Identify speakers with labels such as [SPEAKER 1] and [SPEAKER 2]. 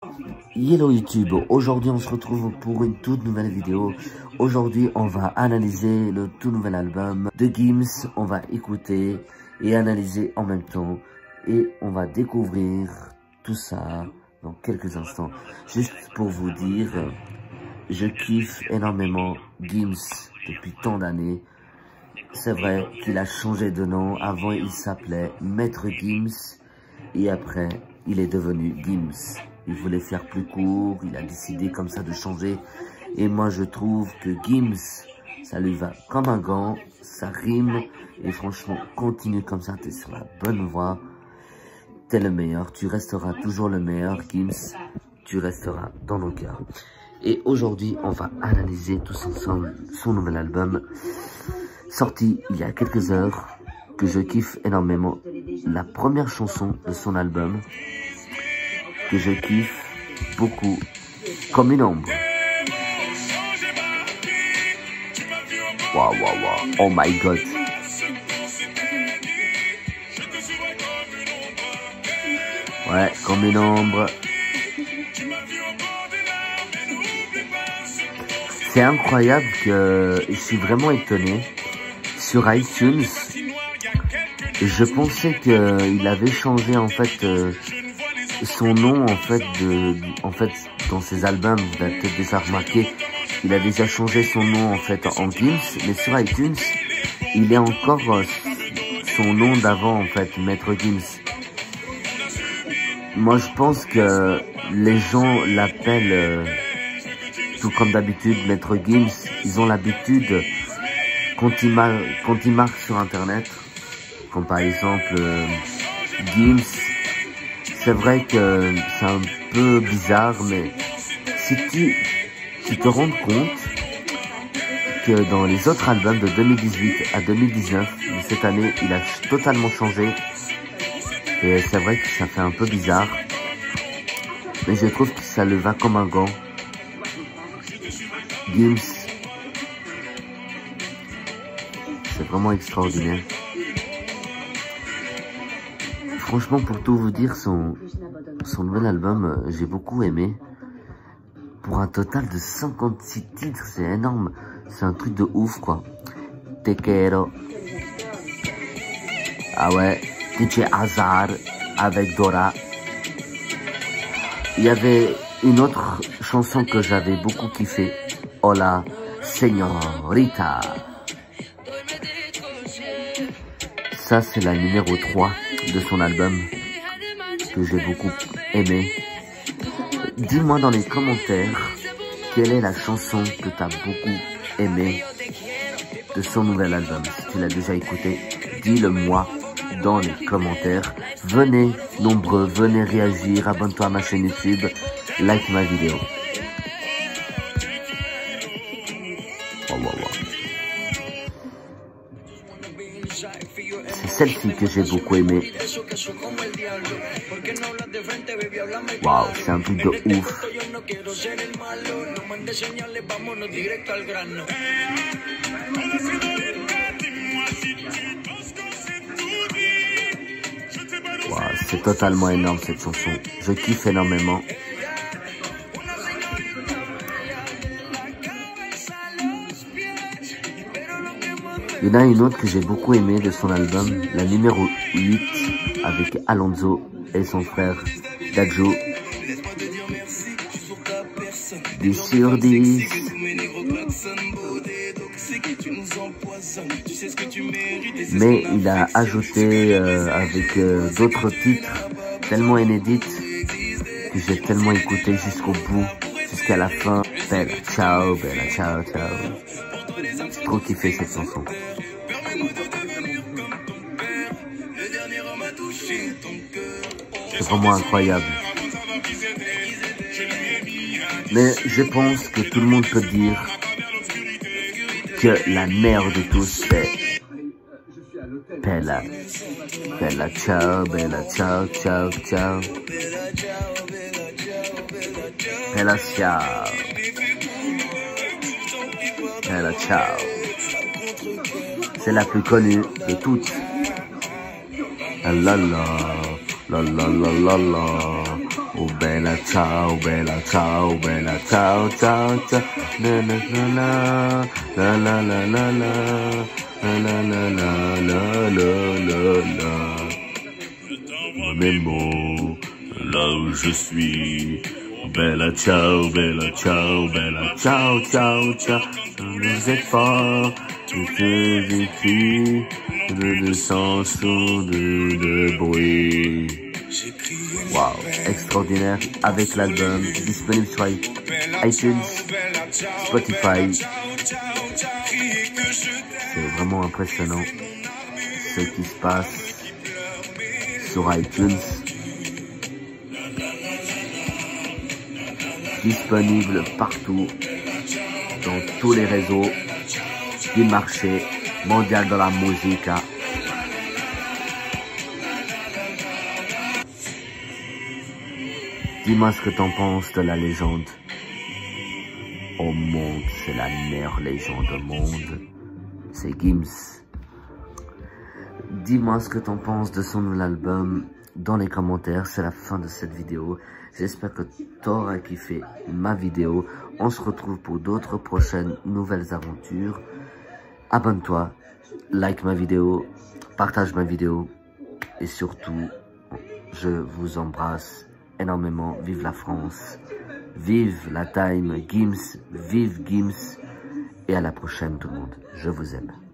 [SPEAKER 1] Hello YouTube, aujourd'hui on se retrouve pour une toute nouvelle vidéo. Aujourd'hui on va analyser le tout nouvel album de Gims. On va écouter et analyser en même temps. Et on va découvrir tout ça dans quelques instants. Juste pour vous dire, je kiffe énormément Gims depuis tant d'années. C'est vrai qu'il a changé de nom. Avant il s'appelait Maître Gims. Et après il est devenu Gims. Il voulait faire plus court, il a décidé comme ça de changer. Et moi je trouve que Gims, ça lui va comme un gant, ça rime. Et franchement, continue comme ça, t'es sur la bonne voie. T'es le meilleur, tu resteras toujours le meilleur, Gims. Tu resteras dans nos cœurs. Et aujourd'hui, on va analyser tous ensemble son nouvel album, sorti il y a quelques heures, que je kiffe énormément. La première chanson de son album, que je kiffe beaucoup, Comme une ombre. Waouh, waouh, waouh, oh my god. Ouais, Comme une ombre. C'est incroyable que je suis vraiment étonné. Sur iTunes, je pensais qu'il avait changé en fait son nom en fait dans ses albums. Vous avez peut-être déjà remarqué, il a déjà changé son nom en fait en Gims, mais sur iTunes il est encore son nom d'avant en fait, Maître Gims. Moi je pense que les gens l'appellent tout comme d'habitude Maître Gims. Ils ont l'habitude quand ils marquent sur internet, comme par exemple Gims. C'est vrai que c'est un peu bizarre, mais si tu te rends compte que dans les autres albums de 2018 à 2019, de cette année, il a totalement changé. Et c'est vrai que ça fait un peu bizarre, mais je trouve que ça le va comme un gant. Gims, c'est vraiment extraordinaire. Franchement, pour tout vous dire, son nouvel album, j'ai beaucoup aimé. Pour un total de 56 titres, c'est énorme. C'est un truc de ouf, quoi. Te quiero. Ah ouais, DJ Hazard avec Dora. Il y avait une autre chanson que j'avais beaucoup kiffé. Hola, Señorita. Ça, c'est la numéro 3 de son album, que j'ai beaucoup aimé. Dis-moi dans les commentaires quelle est la chanson que tu as beaucoup aimé de son nouvel album. Si tu l'as déjà écouté, dis-le moi dans les commentaires. Venez nombreux, venez réagir, abonne-toi à ma chaîne YouTube, like ma vidéo. Oh, wow, wow. C'est celle-ci que j'ai beaucoup aimé. Waouh, c'est un truc de ouf. Waouh, c'est totalement énorme cette chanson. Je kiffe énormément. Il y en a une autre que j'ai beaucoup aimé de son album, la numéro 8, avec Alonso et son frère Dadju. 10 sur 10. Mais il a ajouté avec d'autres titres tellement inédits que j'ai tellement écouté jusqu'au bout, jusqu'à la fin. Bella ciao, bella ciao, ciao. J'ai trop kiffé cette chanson. C'est vraiment incroyable. Mais je pense que tout le monde peut dire que la meilleure de tous c'est Bella. Bella ciao, bella ciao, ciao, ciao. Bella ciao. Bella ciao. C'est la plus connue de toutes. La la la la la la la la. Oh bella ciao, bella ciao, bella ciao, ciao, ciao. La la la la la la la la la la la la la la. Mes mots, là où je suis. Bella ciao, bella ciao, bella ciao, ciao, ciao. Vous êtes fort, que vécu, de sens ou de bruit. Wow, extraordinaire avec l'album disponible sur iTunes, Spotify. C'est vraiment impressionnant ce qui se passe sur iTunes. Disponible partout, dans tous les réseaux du marché mondial de la musique. Dis-moi ce que t'en penses de la légende. Au monde, c'est la meilleure légende au monde. C'est Gims. Dis-moi ce que t'en penses de son nouvel album dans les commentaires. C'est la fin de cette vidéo. J'espère que t'auras kiffé ma vidéo. On se retrouve pour d'autres prochaines nouvelles aventures. Abonne-toi, like ma vidéo, partage ma vidéo. Et surtout, je vous embrasse énormément. Vive la France, vive la time Gims, vive Gims. Et à la prochaine tout le monde. Je vous aime.